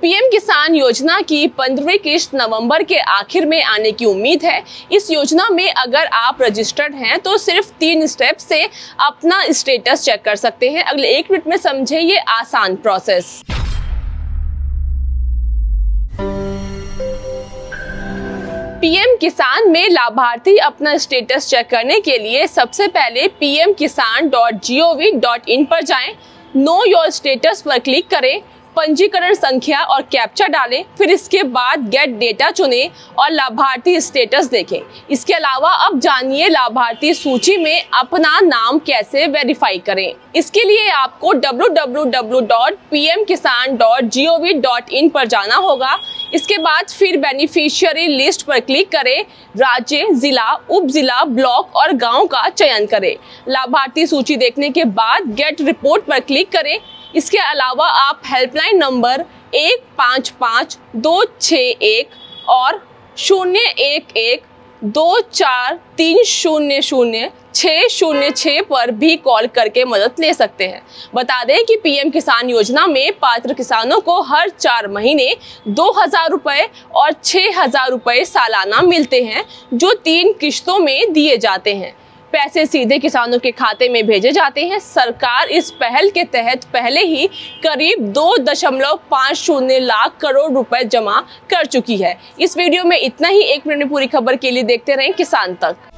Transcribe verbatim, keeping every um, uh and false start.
PM किसान योजना की पंद्रहवीं किश्त नवंबर के आखिर में आने की उम्मीद है। इस योजना में अगर आप रजिस्टर्ड हैं तो सिर्फ तीन स्टेप से अपना स्टेटस चेक कर सकते हैं। अगले एक मिनट में समझे ये आसान प्रोसेस। पीएम किसान में लाभार्थी अपना स्टेटस चेक करने के लिए सबसे पहले P M Kisan dot G O V dot in पर जाएं, नो योर स्टेटस पर क्लिक करें, पंजीकरण संख्या और कैप्चा डालें, फिर इसके बाद गेट डेटा चुनें और लाभार्थी स्टेटस देखें। इसके अलावा अब जानिए लाभार्थी सूची में अपना नाम कैसे वेरीफाई करें। इसके लिए आपको W W W dot P M Kisan dot G O V dot in पर जाना होगा। इसके बाद फिर बेनिफिशियरी लिस्ट पर क्लिक करें, राज्य, जिला, उप जिला, ब्लॉक और गांव का चयन करें। लाभार्थी सूची देखने के बाद गेट रिपोर्ट पर क्लिक करें। इसके अलावा आप हेल्पलाइन नंबर एक पाँच पाँच दो छः एक और शून्य एक एक दो चार तीन शून्य शून्य छः शून्य छः पर भी कॉल करके मदद ले सकते हैं। बता दें कि पीएम किसान योजना में पात्र किसानों को हर चार महीने दो हजार रुपये और छः हजार रुपये सालाना मिलते हैं, जो तीन किश्तों में दिए जाते हैं। पैसे सीधे किसानों के खाते में भेजे जाते हैं। सरकार इस पहल के तहत पहले ही करीब दो दशमलव पाँच शून्य लाख करोड़ रुपए जमा कर चुकी है। इस वीडियो में इतना ही। एक मिनट में पूरी खबर के लिए देखते रहें किसान तक।